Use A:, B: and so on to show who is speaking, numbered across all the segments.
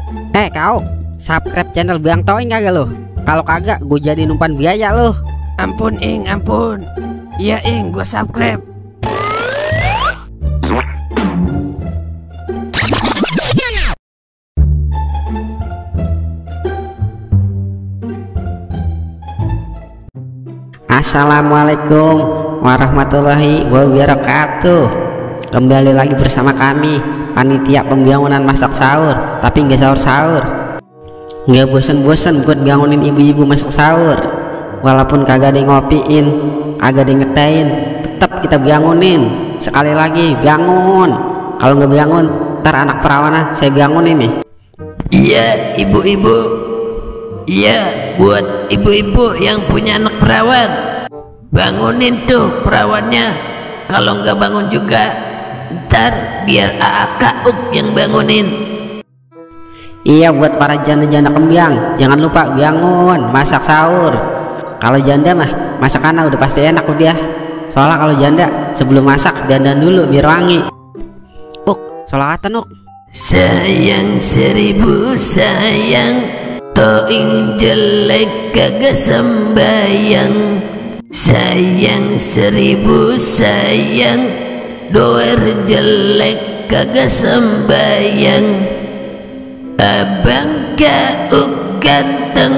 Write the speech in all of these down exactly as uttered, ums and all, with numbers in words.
A: Eh kau, subscribe channel Bang Toing kagak lo? Kalau kagak, gue jadi numpan biaya lo.
B: Ampun Ing, ampun. Iya Ing, gue subscribe.
A: Assalamualaikum warahmatullahi wabarakatuh. Kembali lagi bersama kami, panitia pembangunan masak sahur. Tapi nggak sahur-sahur, nggak bosan-bosan buat bangunin ibu-ibu masak sahur. Walaupun kagak ada yang ngopiin, kagak ada yang ngetain, tetap kita bangunin. Sekali lagi, bangun. Kalau nggak bangun, ntar anak perawana saya bangunin nih.
B: Iya ibu-ibu. Iya, buat ibu-ibu yang punya anak perawan, bangunin tuh perawannya. Kalau nggak bangun juga, ntar biar A A K U K yang bangunin.
A: Iya, buat para janda-janda kembang, jangan lupa bangun masak sahur. Kalau janda mah masakannya udah pasti enak udah. Soalnya kalau janda sebelum masak dandan dulu biar wangi. Uk, sholawatan Uk.
B: Sayang seribu sayang, Toing jelek kagak sembayang. Sayang seribu sayang, doer jelek kagak sembayang. Abang kau ganteng,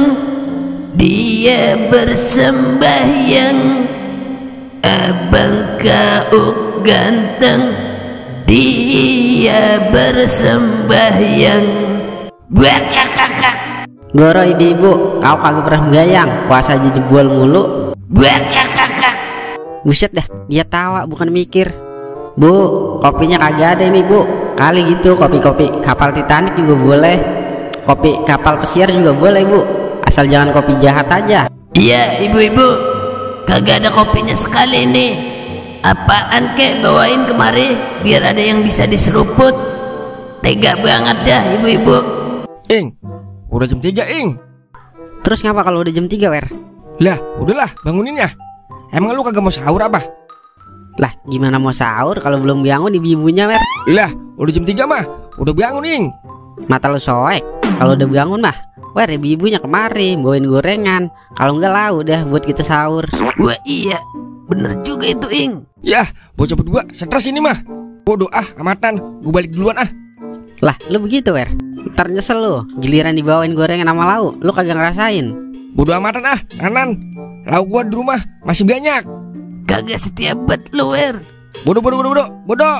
B: dia bersembahyang. Abang kau ganteng, dia bersembahyang. Buat kakak.
A: Goro ibu-ibu, kau kagak pernah bayang, puasa aja jebol mulu.
B: Buat kakak.
A: Buset dah, dia tawa bukan mikir. Bu, kopinya kagak ada ini bu. Kali gitu kopi-kopi kapal Titanic juga boleh, kopi kapal pesiar juga boleh bu, asal jangan kopi jahat aja.
B: Iya ibu-ibu, kagak ada kopinya sekali nih. Apaan kek bawain kemari, biar ada yang bisa diseruput. Tega banget dah ibu-ibu.
C: Ing, udah jam tiga Ing.
A: Terus ngapa kalau udah jam tiga wer?
C: Lah, udahlah bangunin ya. Emang lu kagak mau sahur apa?
A: Lah, gimana mau sahur kalau belum bangun ibu-ibunya wer?
C: Lah, udah jam tiga mah, udah bangun Ing.
A: Mata lu soek, kalau udah bangun mah wer ibu-ibunya kemari bawain gorengan. Kalau enggak lah udah buat kita sahur.
B: Wah iya, bener juga itu Ing.
C: Yah, bocah berdua stres ini mah. Bodoh ah, amatan, gue balik duluan ah.
A: Lah, lu begitu wer? Ntar nyesel lu, giliran dibawain gorengan sama lauk, lu kagak ngerasain.
C: Bodoh amatan ah, Anan. Lauk gua di rumah masih banyak.
B: Kagak setiap bet lu wer.
C: Bodoh, bodoh, bodoh, bodoh, bodoh.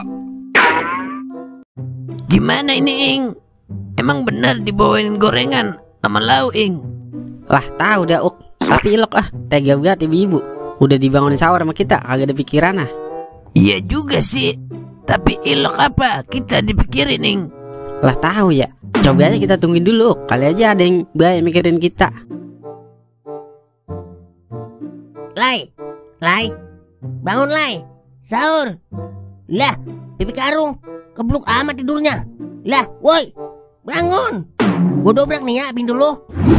B: Gimana ini Ing? Emang bener dibawain gorengan sama lauk Ing?
A: Lah tahu dah Uk, tapi ilok ah, tega banget ibu-ibu. Udah dibangunin sahur sama kita, kagak ada pikiran ah.
B: Iya juga sih, tapi ilok apa kita dipikirin Ing?
A: Lah tahu ya, coba aja kita tungguin dulu Uk. Kali aja ada yang baik mikirin kita.
D: Lai, Lai, bangun Lai, sahur. Lah, pipi karung, kebluk amat tidurnya. Lah, woi, bangun. Gue dobrak nih ya pintu lo.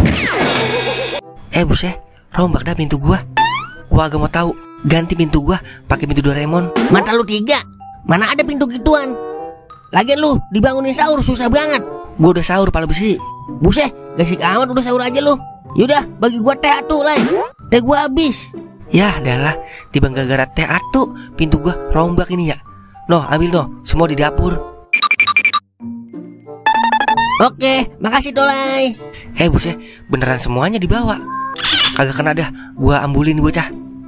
E: Eh buset, rombak dah pintu gua. Gua agak mau tahu, ganti pintu gua pakai pintu Doraemon.
D: Mata lu tiga, mana ada pintu gituan. Lagian lu dibangunin sahur susah banget.
E: Gua udah sahur pala besi.
D: Buset, gasik amat udah sahur aja lu. Yaudah, bagi gua teh atuh Lai. Teh gua habis.
E: Yah, adalah tiba gara-gara teh atu pintu gua rombak ini ya. Noh, ambil noh, semua di dapur.
D: Oke, makasih Dolai.
E: Eh buset, beneran semuanya dibawa. Kagak kena dah, gua ambulin bocah.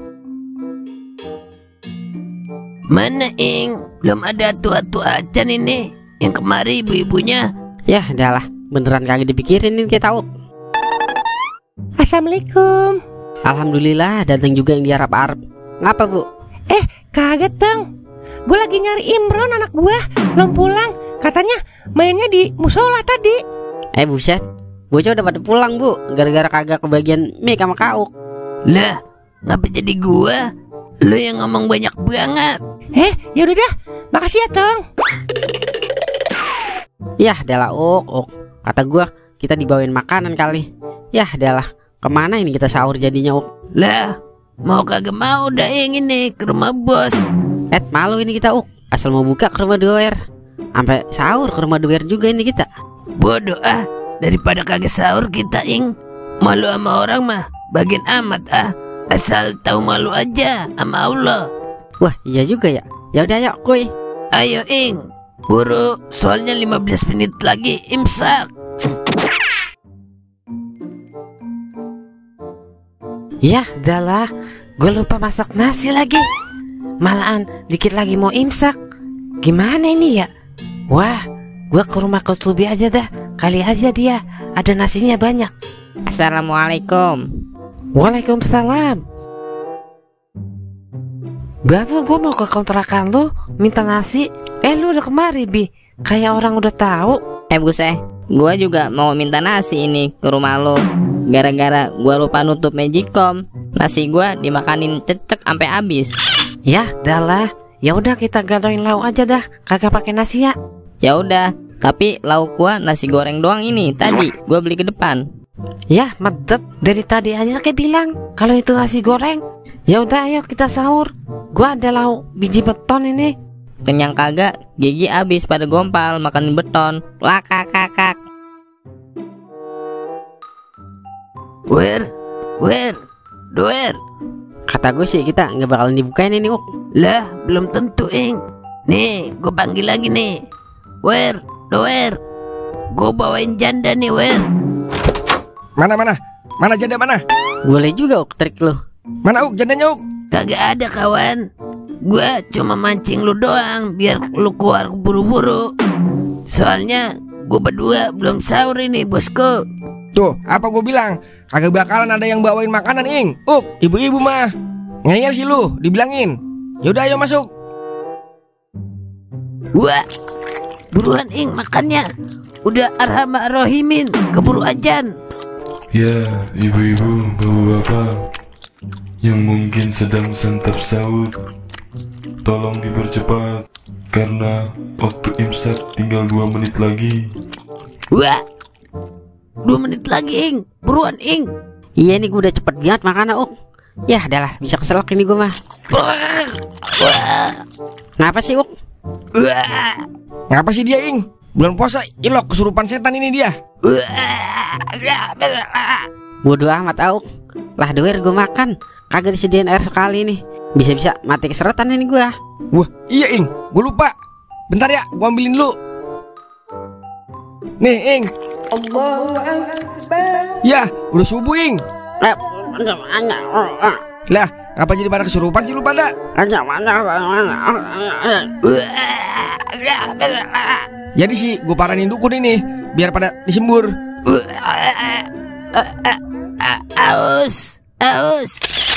B: Mana Ing? Belum ada atu-atu acan ini. Yang kemari ibu-ibunya.
A: Yah, adalah beneran kagak dipikirin nih kita Uk.
F: Assalamualaikum.
A: Alhamdulillah datang juga yang diharap-harap. Ngapa bu?
F: Eh kaget Tang, gue lagi nyari Imron anak gue, belum pulang. Katanya mainnya di musola tadi.
A: Eh buset, bocah udah pada pulang bu, gara-gara kagak kebagian mic sama kauk.
B: Lah, ngapa jadi gua? Lu yang ngomong banyak banget.
F: Eh yaudah dah, makasih ya Tang.
A: Yah adalah Uk, Uk. Kata gua kita dibawain makanan kali. Yah adalah kemana ini kita sahur jadinya Uk?
B: Lah, mau kagak mau dah yang ini ke rumah bos.
A: Eh malu ini kita Uk, asal mau buka ke rumah doer. sampai sahur ke rumah Duer juga ini kita.
B: Bodoh ah, daripada kagak sahur kita ing. Malu sama orang mah bagian amat ah. Asal tahu malu aja sama Allah.
A: Wah iya juga ya. Ya udah yuk kuy.
B: Ayo ing, buru, soalnya lima belas menit lagi imsak.
F: Yah, dah gue lupa masak nasi lagi. Malahan dikit lagi mau imsak. Gimana ini ya? Wah, gue ke rumah Kutubi aja dah. Kali aja dia ada nasinya banyak.
A: Assalamualaikum.
F: Waalaikumsalam. Baru gue mau ke kontrakan lu minta nasi. Eh lu udah kemari Bi. Kayak orang udah tahu.
G: Eh Buse, gue juga mau minta nasi ini ke rumah lo. Gara-gara gue lupa nutup magicom, nasi gue dimakanin cecek sampai habis.
F: Ya, dah lah. Ya udah kita gadoin lauk aja dah. Kagak pakai nasi ya.
G: Ya udah, tapi lauk gue nasi goreng doang ini. Tadi gue beli ke depan.
F: Ya, medet. Dari tadi aja kayak bilang kalau itu nasi goreng. Ya udah ayo kita sahur. Gua ada lauk biji beton ini.
G: Kenyang kagak, gigi habis pada gompal makan beton. Wah kakak.
B: Wer, wer, Duer.
A: Kata gue sih kita nggak bakalan dibukain ini Uk.
B: Lah, belum tentu ing. Nih, gue panggil lagi nih. Wer, Duer. Gue bawain janda nih, Wer.
C: Mana mana? Mana janda mana?
A: Boleh juga Uk trik lu.
C: Mana Uk jandanya Uk?
B: Kagak ada kawan. Gua cuma mancing lu doang biar lu keluar buru-buru. Soalnya gua berdua belum sahur ini bosku.
C: Tuh, apa gue bilang? Kagak bakalan ada yang bawain makanan ing. Uk, ibu-ibu mah ngeyel sih lu, dibilangin. Yaudah ayo masuk.
B: Wah, buruan ing makannya. Udah arhama rohimin, keburu ajan.
H: Ya, ibu-ibu, bapak-bapak yang mungkin sedang santap sahur, tolong dipercepat karena waktu imsak tinggal dua menit lagi.
B: Wah, dua menit lagi ing, buruan ing.
A: Iya nih gue udah cepet banget makan Uk. Ya adalah bisa keselak ini gue mah.
B: Wah,
A: Ngapa sih Uk?
B: wah,
C: Ngapa sih dia ing? Bulan puasa ilok kesurupan setan ini dia.
A: Bodoh amat Uk. Lah Duer gue makan. Kagak disediain air sekali nih. Bisa-bisa mati keseretan ini gue.
C: Wah, iya ing, gue lupa. Bentar ya, gue ambilin dulu. Nih ing. Ya, udah subuh ing. Lah, ngapa jadi pada kesurupan sih lu pada? Jadi sih gue paranin dukun ini biar pada disembur.
B: aus, aus.